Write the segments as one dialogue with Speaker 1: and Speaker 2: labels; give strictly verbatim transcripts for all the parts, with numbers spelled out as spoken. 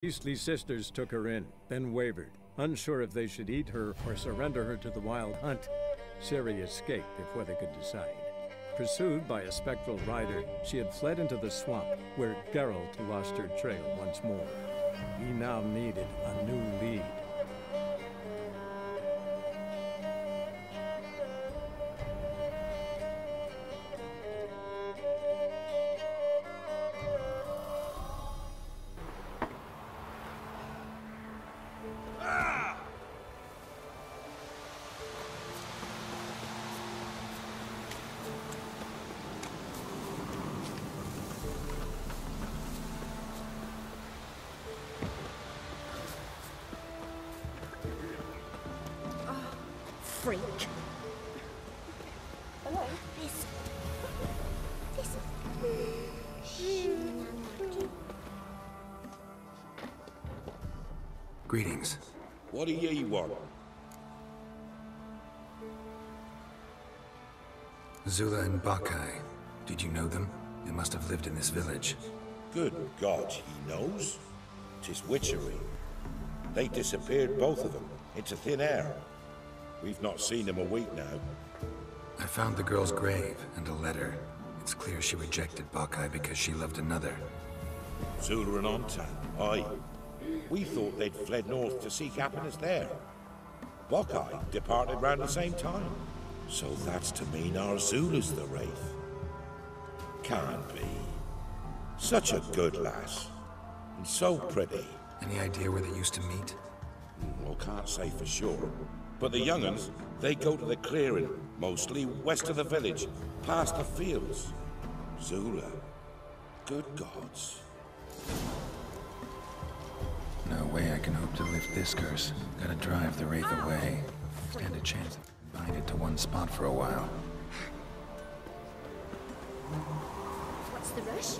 Speaker 1: Beastly sisters took her in, then wavered, unsure if they should eat her or surrender her to the wild hunt. Ciri escaped before they could decide. Pursued by a spectral rider, she had fled into the swamp, where Geralt lost her trail once more. He now needed a new lead.
Speaker 2: Freak. Hello? This... This...
Speaker 3: Greetings.
Speaker 4: What do ye want?
Speaker 3: Zula and Bakai. Did you know them? They must have lived in this village.
Speaker 4: Good God, he knows? 'Tis witchery. They disappeared, both of them, into thin air. We've not seen them a week now.
Speaker 3: I found the girl's grave and a letter. It's clear she rejected Bakai because she loved another.
Speaker 4: Zula and Ontan, aye. We thought they'd fled north to seek happiness there. Bakai departed round the same time. So that's to mean our Zula's the Wraith. Can't be. Such a good lass. And so pretty.
Speaker 3: Any idea where they used to meet?
Speaker 4: Well, can't say for sure. But the young'uns, they go to the clearing, mostly west of the village, past the fields. Zula. Good gods.
Speaker 3: No way I can hope to lift this curse. Gotta drive the Wraith away. Stand a chance to bind it to one spot for a while.
Speaker 2: What's the rush?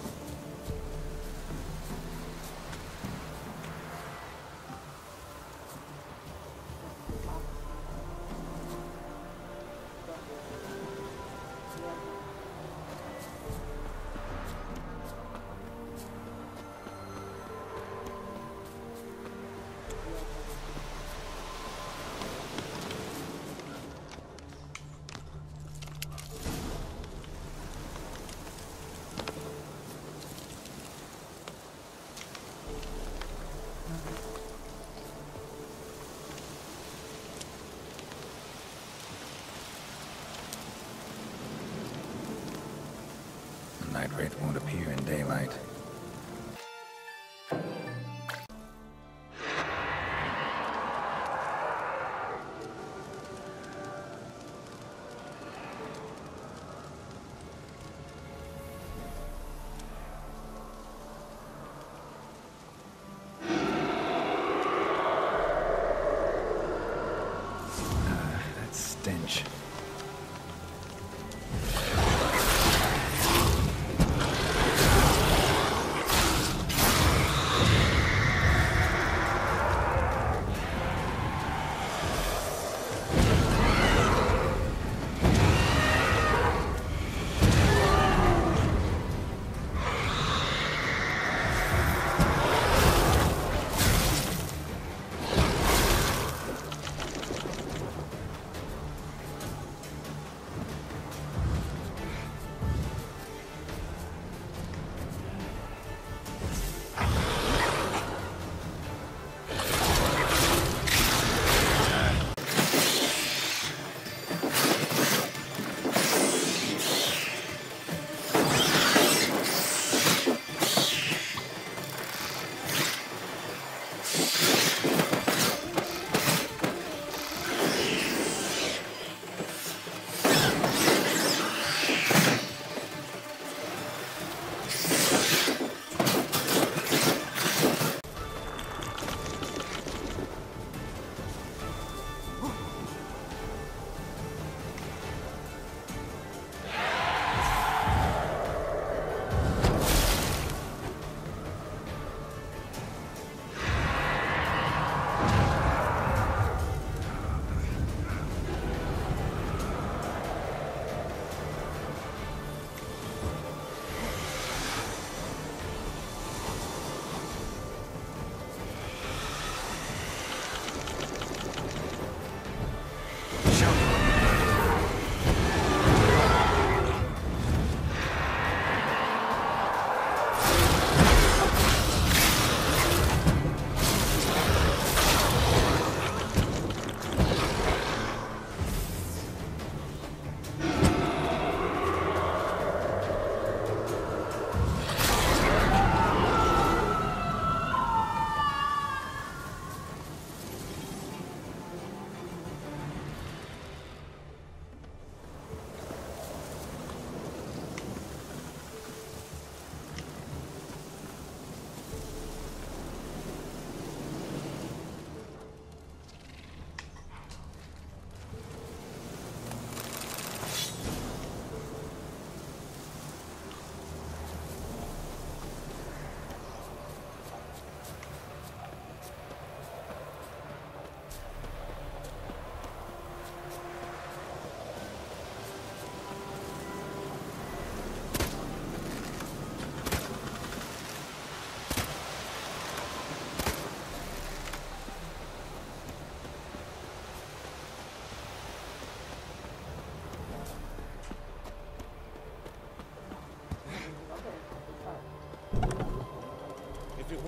Speaker 3: The Night Wraith won't appear in daylight. Ah, that stench.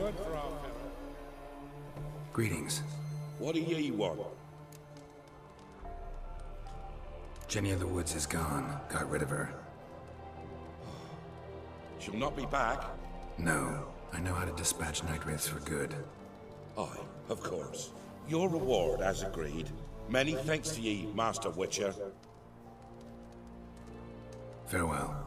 Speaker 3: Greetings.
Speaker 4: What do ye want?
Speaker 3: Jenny of the Woods is gone. Got rid of her.
Speaker 4: She'll not be back?
Speaker 3: No. I know how to dispatch night wraiths for good.
Speaker 4: Aye, of course. Your reward, as agreed. Many thanks to ye, Master Witcher.
Speaker 3: Farewell.